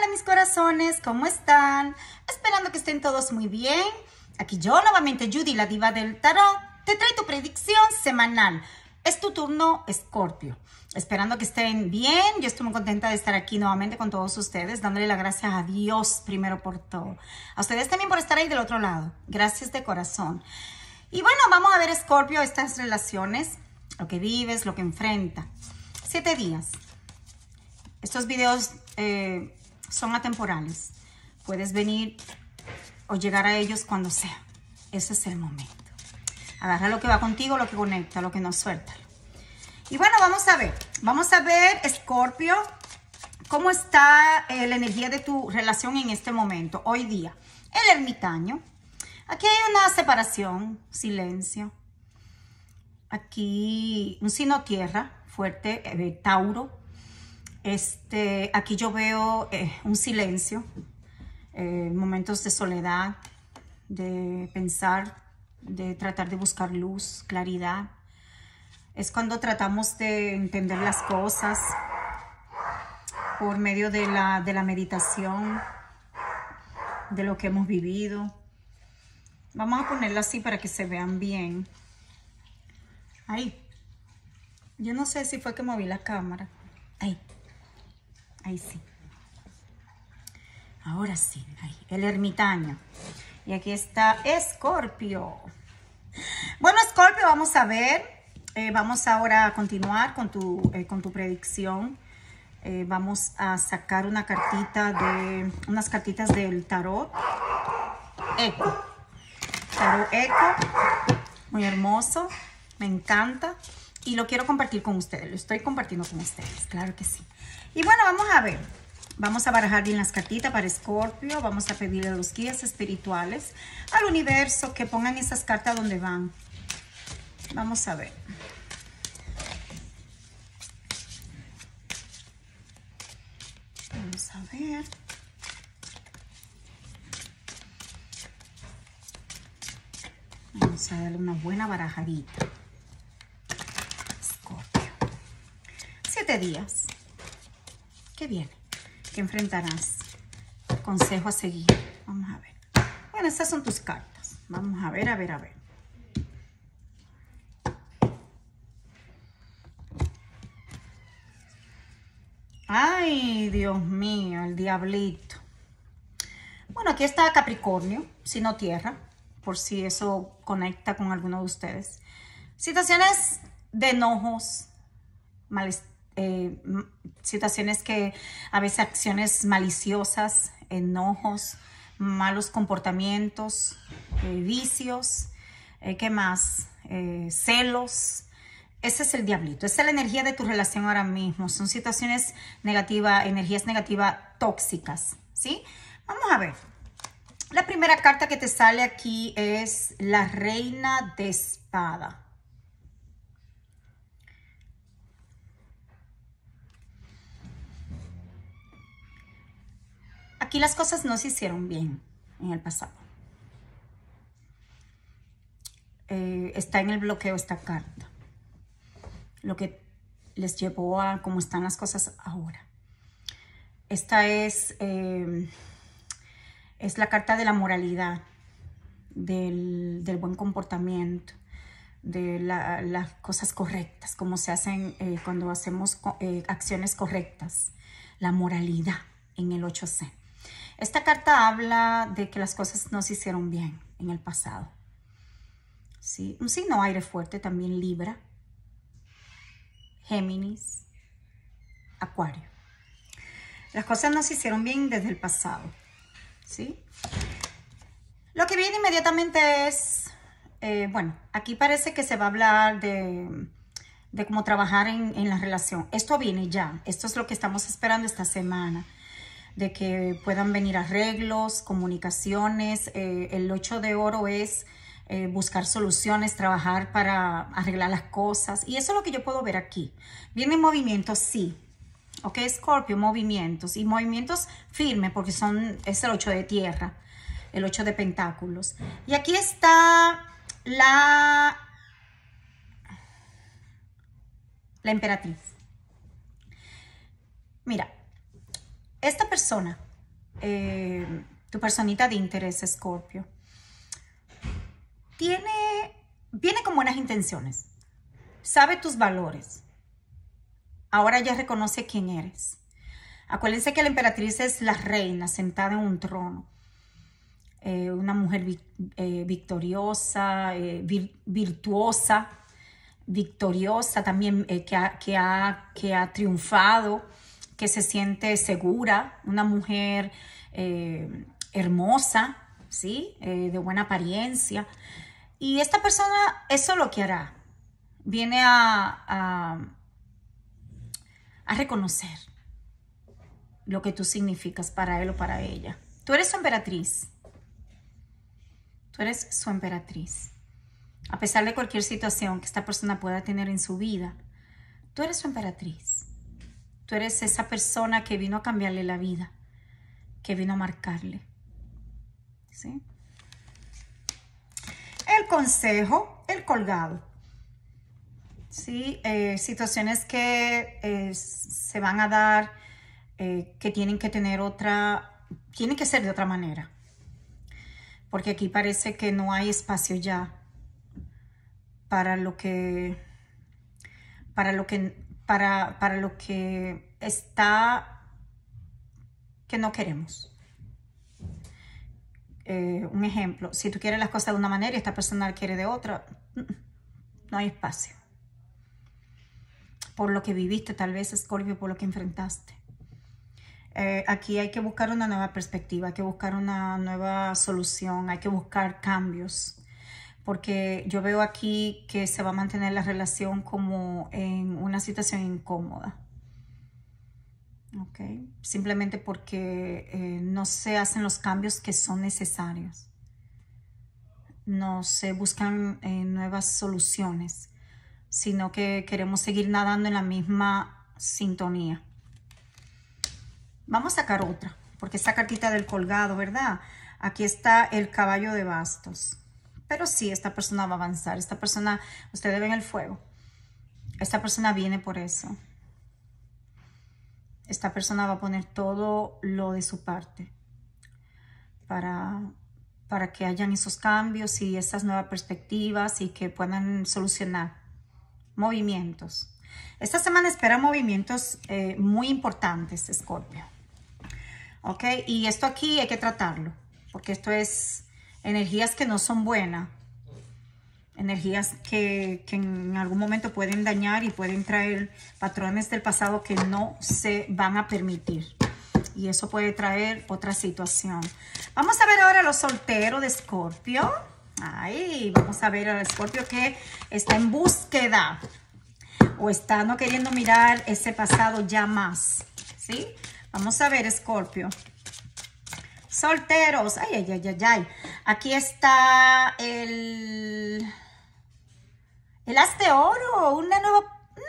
mis corazones, ¿cómo están? Esperando que estén todos muy bien. Aquí yo, nuevamente Judy, la diva del tarot, te trae tu predicción semanal. Es tu turno, Escorpio. Esperando que estén bien. Yo estoy muy contenta de estar aquí nuevamente con todos ustedes, dándole las gracias a Dios primero por todo. A ustedes también por estar ahí del otro lado. Gracias de corazón. Y bueno, vamos a ver, Escorpio, estas relaciones, lo que vives, lo que enfrenta. 7 días. Estos videos son atemporales. Puedes venir o llegar a ellos cuando sea. Ese es el momento. Agarra lo que va contigo, lo que conecta, lo que nos suelta. Y bueno, vamos a ver. Vamos a ver, Escorpio, cómo está la energía de tu relación en este momento, hoy día. El ermitaño. Aquí hay una separación, silencio. Aquí un signo tierra, fuerte, Tauro. Aquí yo veo un silencio, momentos de soledad, de pensar, de tratar de buscar luz, claridad. Es cuando tratamos de entender las cosas por medio de la meditación, de lo que hemos vivido. Vamos a ponerlo así para que se vean bien. Ahí. Yo no sé si fue que moví la cámara. Ahí. Ahí sí. Ahora sí. Ahí. El ermitaño. Y aquí está Escorpio. Bueno, Escorpio, vamos a ver. Vamos ahora a continuar con tu predicción. Vamos a sacar unas cartitas del tarot Eco. Tarot Eco. Muy hermoso. Me encanta. Y lo quiero compartir con ustedes. Lo estoy compartiendo con ustedes. Claro que sí. Y bueno, vamos a ver. Vamos a barajar bien las cartitas para Escorpio. Vamos a pedirle a los guías espirituales, al universo, que pongan esas cartas donde van. Vamos a ver. Vamos a ver. Vamos a darle una buena barajadita. Escorpio. 7 días. ¿Qué viene? ¿Qué enfrentarás? Consejo a seguir. Vamos a ver. Bueno, estas son tus cartas. Vamos a ver, a ver, a ver. Ay, Dios mío, el diablito. Bueno, aquí está Capricornio, signo tierra, por si eso conecta con alguno de ustedes. Situaciones de enojos, situaciones que a veces acciones maliciosas, enojos, malos comportamientos, vicios, ¿qué más? Celos. Ese es el diablito, esa es la energía de tu relación ahora mismo. Son situaciones negativas, energías negativas tóxicas, ¿sí? Vamos a ver. La primera carta que te sale aquí es la Reina de Espada. Aquí las cosas no se hicieron bien en el pasado. Está en el bloqueo esta carta. Lo que les llevó a cómo están las cosas ahora. Esta es la carta de la moralidad, del buen comportamiento, de las cosas correctas, como se hacen cuando hacemos acciones correctas. La moralidad en el 8C. Esta carta habla de que las cosas no se hicieron bien en el pasado. ¿Sí? Un signo aire fuerte, también Libra, Géminis, Acuario. Las cosas no se hicieron bien desde el pasado, ¿sí? Lo que viene inmediatamente es, bueno, aquí parece que se va a hablar de cómo trabajar en la relación. Esto viene ya, esto es lo que estamos esperando esta semana, de que puedan venir arreglos, comunicaciones. El 8 de oro es buscar soluciones, trabajar para arreglar las cosas. Y eso es lo que yo puedo ver aquí. Vienen movimientos, sí. Ok, Escorpio, movimientos. Y movimientos firmes porque es el 8 de tierra, el 8 de pentáculos. Y aquí está la emperatriz. Mira, esta persona tu personita de interés, Escorpio, viene con buenas intenciones, sabe tus valores, ahora ya reconoce quién eres. Acuérdense que la emperatriz es la reina sentada en un trono, una mujer victoriosa, virtuosa, victoriosa también, que ha triunfado, que se siente segura, una mujer hermosa, ¿sí? De buena apariencia. Y esta persona, eso es lo que hará. Viene a reconocer lo que tú significas para él o para ella. Tú eres su emperatriz. Tú eres su emperatriz. A pesar de cualquier situación que esta persona pueda tener en su vida, tú eres su emperatriz. Tú eres esa persona que vino a cambiarle la vida, que vino a marcarle. ¿Sí? El consejo, el colgado. ¿Sí? Situaciones que se van a dar, que tienen que tener tienen que ser de otra manera. Porque aquí parece que no hay espacio ya para lo que está, que no queremos. Un ejemplo, si tú quieres las cosas de una manera y esta persona quiere de otra, no hay espacio. Por lo que viviste, tal vez, Escorpio, por lo que enfrentaste. Aquí hay que buscar una nueva perspectiva, hay que buscar una nueva solución, hay que buscar cambios. Porque yo veo aquí que se va a mantener la relación como en una situación incómoda. ¿Ok? Simplemente porque no se hacen los cambios que son necesarios. No se buscan nuevas soluciones, sino que queremos seguir nadando en la misma sintonía. Vamos a sacar otra, porque esta cartita del colgado, ¿verdad? Aquí está el caballo de bastos. Pero sí, esta persona va a avanzar. Esta persona, ustedes ven el fuego. Esta persona viene por eso. Esta persona va a poner todo lo de su parte para que hayan esos cambios y esas nuevas perspectivas y que puedan solucionar movimientos. Esta semana espera movimientos muy importantes, Escorpio. ¿Ok? Y esto aquí hay que tratarlo, porque esto es energías que no son buenas, energías que en algún momento pueden dañar y pueden traer patrones del pasado que no se van a permitir. Y eso puede traer otra situación. Vamos a ver ahora a los solteros de Escorpio. Ay, vamos a ver al Escorpio que está en búsqueda o está no queriendo mirar ese pasado ya más, ¿sí? Vamos a ver, Escorpio. Solteros. Ay, ay, ay, ay, ay. Aquí está el as de oro. Una nueva...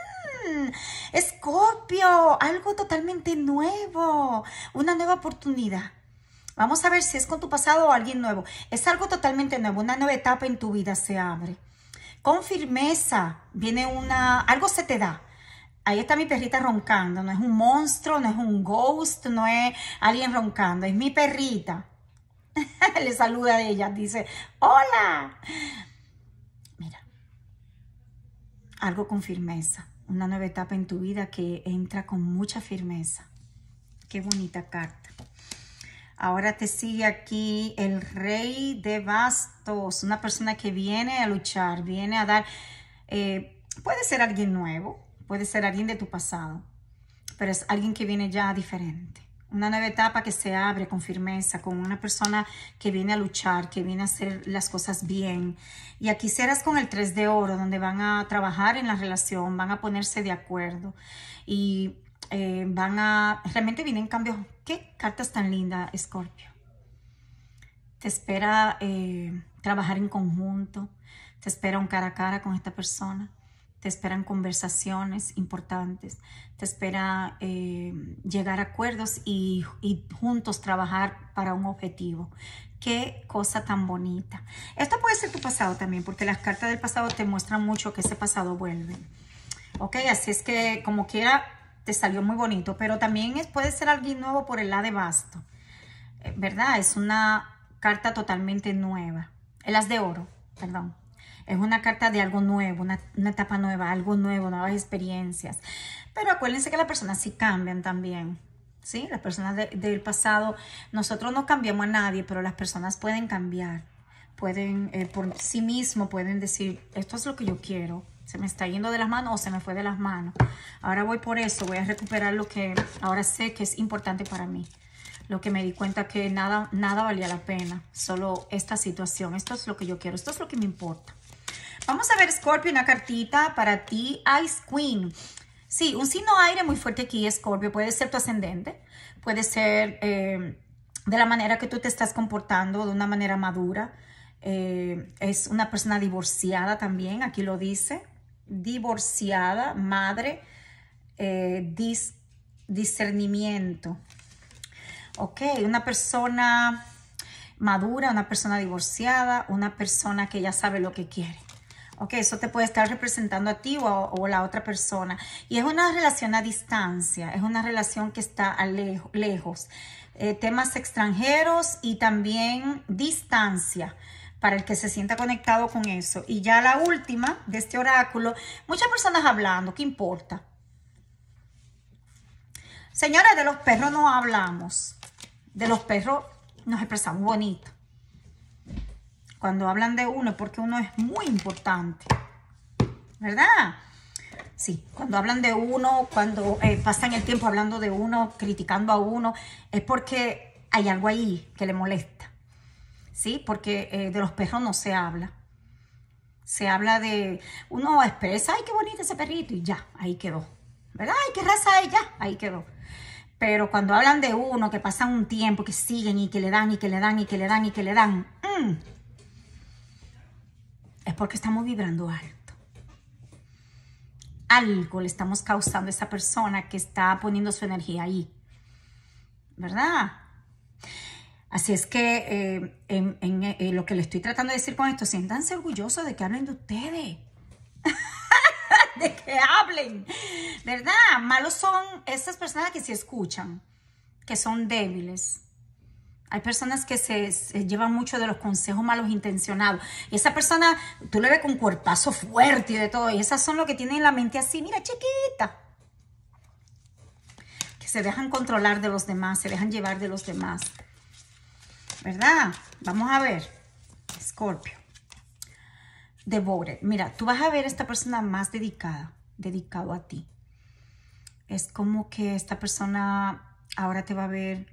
Escorpio. Algo totalmente nuevo. Una nueva oportunidad. Vamos a ver si es con tu pasado o alguien nuevo. Es algo totalmente nuevo. Una nueva etapa en tu vida se abre. Con firmeza. Viene algo se te da. Ahí está mi perrita roncando. No es un monstruo, no es un ghost, no es alguien roncando. Es mi perrita. Le saluda a ella. Dice, hola. Mira. Algo con firmeza. Una nueva etapa en tu vida que entra con mucha firmeza. Qué bonita carta. Ahora te sigue aquí el rey de bastos. Una persona que viene a luchar, viene a dar... puede ser alguien nuevo. Puede ser alguien de tu pasado, pero es alguien que viene ya diferente. Una nueva etapa que se abre con firmeza, con una persona que viene a luchar, que viene a hacer las cosas bien. Y aquí serás con el 3 de oro, donde van a trabajar en la relación, van a ponerse de acuerdo y realmente vienen cambios. ¿Qué cartas tan lindas, Escorpio? Te espera trabajar en conjunto, te espera un cara a cara con esta persona. Te esperan conversaciones importantes, te espera llegar a acuerdos y juntos trabajar para un objetivo. Qué cosa tan bonita. Esto puede ser tu pasado también, porque las cartas del pasado te muestran mucho que ese pasado vuelve. Ok, así es que como quiera te salió muy bonito, pero también puede ser alguien nuevo por el lado de basto. ¿verdad? Es una carta totalmente nueva. El as de oro, perdón. Es una carta de algo nuevo, una etapa nueva, algo nuevo, nuevas experiencias. Pero acuérdense que las personas sí cambian también. ¿Sí? Las personas del pasado, nosotros no cambiamos a nadie, pero las personas pueden cambiar. Pueden, por sí mismos, pueden decir, esto es lo que yo quiero. Se me está yendo de las manos o se me fue de las manos. Ahora voy por eso, voy a recuperar lo que ahora sé que es importante para mí. Lo que me di cuenta que nada valía la pena. Solo esta situación. Esto es lo que yo quiero. Esto es lo que me importa. Vamos a ver, Scorpio, una cartita para ti. Ice Queen. Sí, un signo aire muy fuerte aquí, Scorpio. Puede ser tu ascendente. Puede ser de la manera que tú te estás comportando, de una manera madura. Es una persona divorciada también. Aquí lo dice. Divorciada, madre, discernimiento. Ok, una persona madura, una persona divorciada, una persona que ya sabe lo que quiere. Ok, eso te puede estar representando a ti o la otra persona. Y es una relación a distancia, es una relación que está lejos. Temas extranjeros y también distancia para el que se sienta conectado con eso. Y ya la última de este oráculo, muchas personas hablando, ¿qué importa? Señora, de los perros no hablamos. De los perros nos expresamos bonito. Cuando hablan de uno es porque uno es muy importante, ¿verdad? Sí, cuando hablan de uno, cuando pasan el tiempo hablando de uno, criticando a uno, es porque hay algo ahí que le molesta, ¿sí? Porque de los perros no se habla. Se habla de, uno expresa, ay, qué bonito ese perrito, y ya, ahí quedó, ¿verdad? Ay, qué raza es, ya, ahí quedó. Pero cuando hablan de uno, que pasan un tiempo, que siguen y que le dan, y que le dan, y que le dan, y que le dan, es porque estamos vibrando alto. Algo le estamos causando a esa persona que está poniendo su energía ahí, ¿verdad? Así es que lo que le estoy tratando de decir con esto, siéntanse orgullosos de que hablen de ustedes. De que hablen, ¿verdad? Malos son esas personas que se escuchan, que son débiles. Hay personas que se llevan mucho de los consejos malos intencionados. Y esa persona, tú le ves con cuerpazo fuerte y de todo. Y esas son los que tienen la mente así, mira, chiquita. Que se dejan controlar de los demás, se dejan llevar de los demás. ¿Verdad? Vamos a ver. Scorpio. Devoted. Mira, tú vas a ver a esta persona más dedicado a ti. Es como que esta persona ahora te va a ver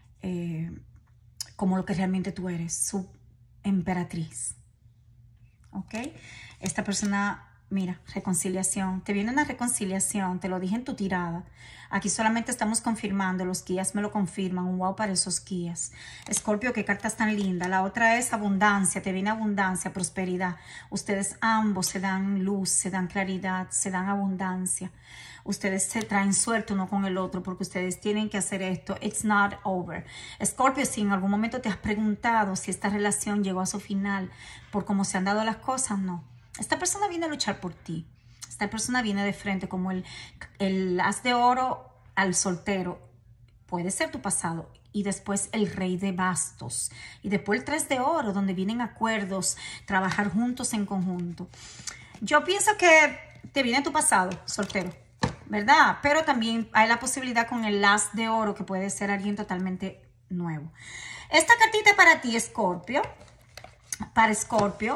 como lo que realmente tú eres, su emperatriz. ¿Ok? Esta persona, mira, reconciliación. Te viene una reconciliación, te lo dije en tu tirada. Aquí solamente estamos confirmando, los guías me lo confirman. Un wow para esos guías. Escorpio, qué cartas tan linda. La otra es abundancia, te viene abundancia, prosperidad. Ustedes ambos se dan luz, se dan claridad, se dan abundancia. Ustedes se traen suerte uno con el otro porque ustedes tienen que hacer esto. It's not over. Escorpio, si en algún momento te has preguntado si esta relación llegó a su final por cómo se han dado las cosas, no. Esta persona viene a luchar por ti. Esta persona viene de frente como el as de oro al soltero. Puede ser tu pasado. Y después el rey de bastos. Y después el 3 de oro, donde vienen acuerdos, trabajar juntos en conjunto. Yo pienso que te viene tu pasado, soltero, ¿verdad? Pero también hay la posibilidad con el as de oro, que puede ser alguien totalmente nuevo. Esta cartita para ti, Escorpio. Para Escorpio.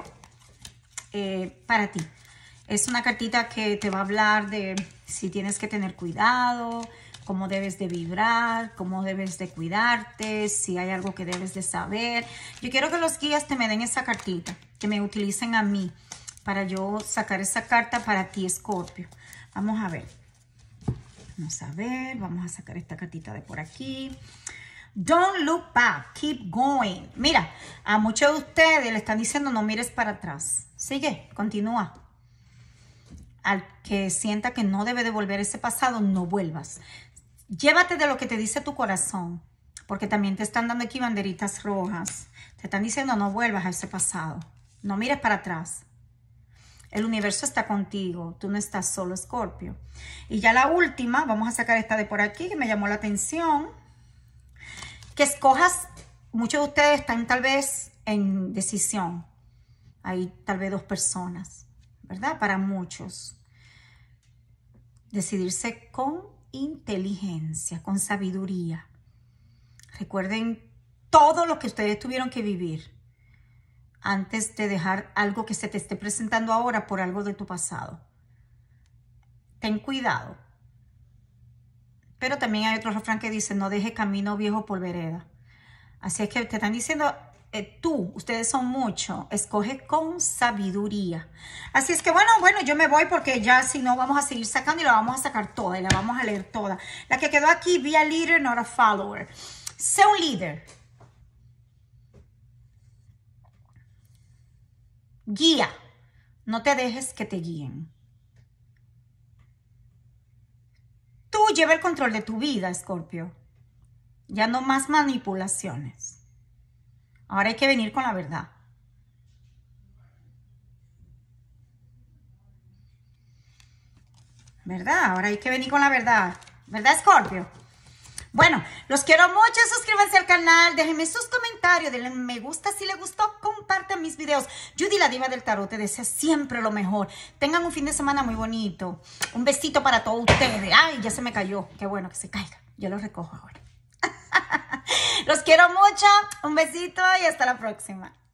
Para ti. Es una cartita que te va a hablar de si tienes que tener cuidado, cómo debes de vibrar, cómo debes de cuidarte, si hay algo que debes de saber. Yo quiero que los guías te me den esa cartita, que me utilicen a mí para yo sacar esa carta para ti, Escorpio. Vamos a ver. Vamos a ver, vamos a sacar esta cartita de por aquí. Don't look back, keep going. Mira, a muchos de ustedes le están diciendo no mires para atrás. Sigue, continúa. Al que sienta que no debe devolver ese pasado, no vuelvas. Llévate de lo que te dice tu corazón, porque también te están dando aquí banderitas rojas. Te están diciendo no vuelvas a ese pasado. No mires para atrás. El universo está contigo. Tú no estás solo, Escorpio. Y ya la última, vamos a sacar esta de por aquí que me llamó la atención. Que escojas muchos de ustedes están tal vez en decisión. Hay tal vez 2 personas, ¿verdad? Para muchos. Decidirse con inteligencia, con sabiduría. Recuerden todo lo que ustedes tuvieron que vivir antes de dejar algo que se te esté presentando ahora por algo de tu pasado. Ten cuidado. Pero también hay otro refrán que dice, no deje camino viejo por vereda. Así es que te están diciendo, ustedes son mucho, escoge con sabiduría. Así es que bueno, yo me voy porque ya si no vamos a seguir sacando y la vamos a sacar toda y la vamos a leer toda. La que quedó aquí, be a leader, not a follower. Sé un líder. Guía. No te dejes que te guíen. Tú lleva el control de tu vida, Escorpio. Ya no más manipulaciones. Ahora hay que venir con la verdad. ¿Verdad? Ahora hay que venir con la verdad. ¿Verdad, Escorpio? Bueno, los quiero mucho. Suscríbanse al canal. Déjenme sus comentarios. Denle me gusta si les gustó. Compartan mis videos. Judy, la diva del tarot, te desea siempre lo mejor. Tengan un fin de semana muy bonito. Un besito para todos ustedes. Ay, ya se me cayó. Qué bueno que se caiga. Yo lo recojo ahora. Los quiero mucho. Un besito y hasta la próxima.